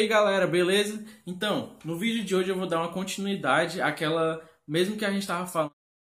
aí galera, beleza? Então, no vídeo de hoje eu vou dar uma continuidade àquela, mesmo que a gente estava falando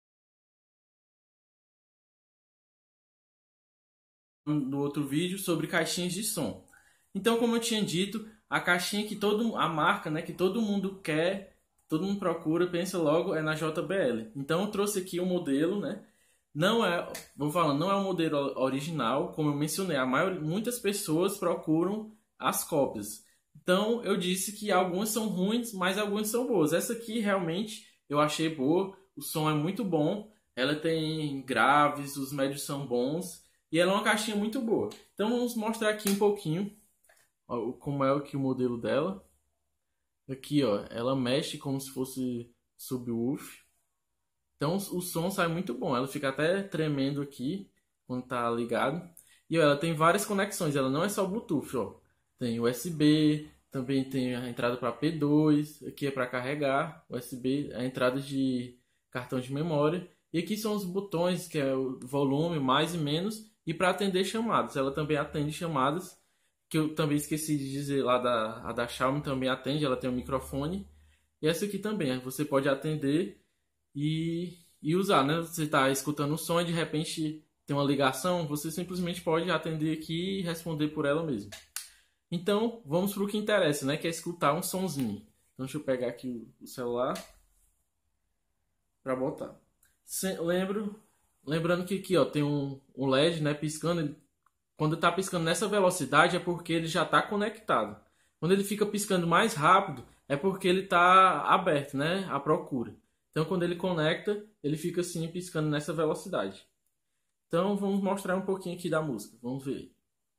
no outro vídeo sobre caixinhas de som. Então, como eu tinha dito, a caixinha que a marca, né, que todo mundo quer, todo mundo procura, pensa logo, é na JBL. Então eu trouxe aqui um modelo, né? Não é, vou falando, não é um modelo original, como eu mencionei, muitas pessoas procuram as cópias. Então eu disse que algumas são ruins, mas algumas são boas. Essa aqui realmente eu achei boa, o som é muito bom, ela tem graves, os médios são bons e ela é uma caixinha muito boa. Então vamos mostrar aqui um pouquinho como é o modelo dela. Aqui ó, ela mexe como se fosse subwoofer. Então o som sai muito bom, ela fica até tremendo aqui quando tá ligado. E ó, ela tem várias conexões, ela não é só Bluetooth, ó. Tem USB, também tem a entrada para P2, aqui é para carregar, USB, a entrada de cartão de memória. E aqui são os botões, que é o volume, mais e menos, e para atender chamadas. Ela também atende chamadas, que eu também esqueci de dizer lá, a da Xiaomi também atende, ela tem um microfone. E essa aqui também, você pode atender e usar, né? Você está escutando o som e de repente tem uma ligação, você simplesmente pode atender aqui e responder por ela mesmo. Então, vamos para o que interessa, né? Que é escutar um sonzinho. Então, deixa eu pegar aqui o celular para botar. Lembrando que aqui ó, tem um LED, né, piscando. Quando está piscando nessa velocidade é porque ele já está conectado. Quando ele fica piscando mais rápido é porque ele está aberto, né, à procura. Então, quando ele conecta, ele fica assim piscando nessa velocidade. Então, vamos mostrar um pouquinho aqui da música. Vamos ver.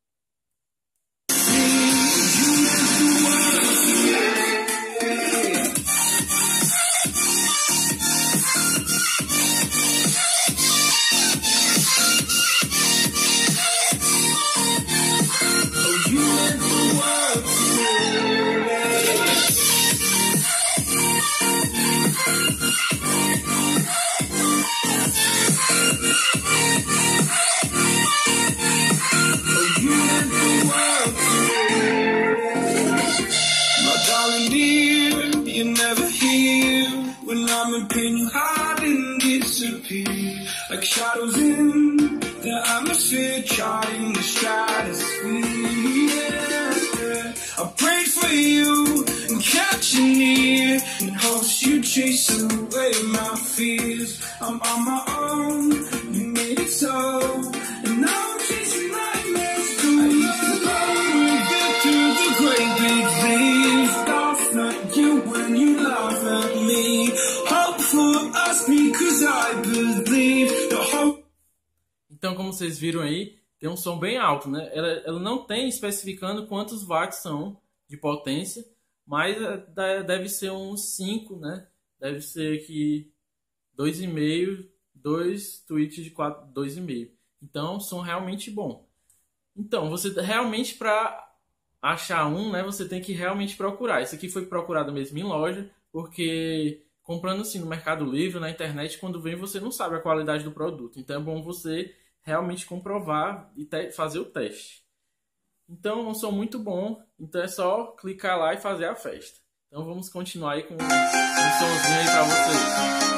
Like shadows in the atmosphere, charting the stratosphere. Yeah. I prayed for you and kept you near, in hopes you chase away my fears. I'm on my own, you made it so, and now I'm chasing nightmares too. I used to go through the great big things. That's not you when you laugh at me. Hope for us because I believe the hope. Então, como vocês viram aí, tem um som bem alto, né? Ela não tem especificando quantos watts são de potência, mas deve ser uns 5, né? Deve ser aqui 2,5, 2 tweets de 2,5. Então, som realmente bom. Então, você realmente para achar um, né? Você tem que realmente procurar. Esse aqui foi procurado mesmo em loja, porque comprando assim no Mercado Livre, na internet, quando vem você não sabe a qualidade do produto. Então é bom você realmente comprovar e fazer o teste. Então é um som muito bom, então é só clicar lá e fazer a festa. Então vamos continuar aí com um somzinho aí pra vocês.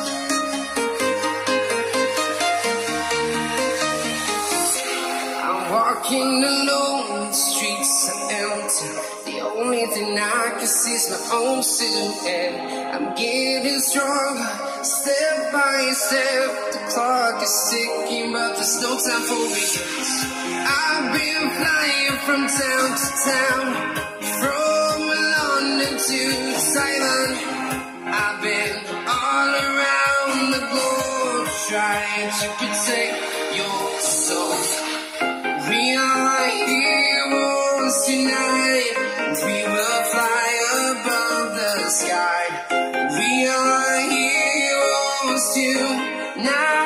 Walking alone, the streets are empty. The only thing I can see is my own silhouette. I'm getting stronger, step by step. The clock is ticking, but there's no time for regrets. I've been flying from town to town, from London to Taiwan. I've been all around the globe, trying to protect your soul. We are heroes tonight. We will fly above the sky. We are heroes tonight.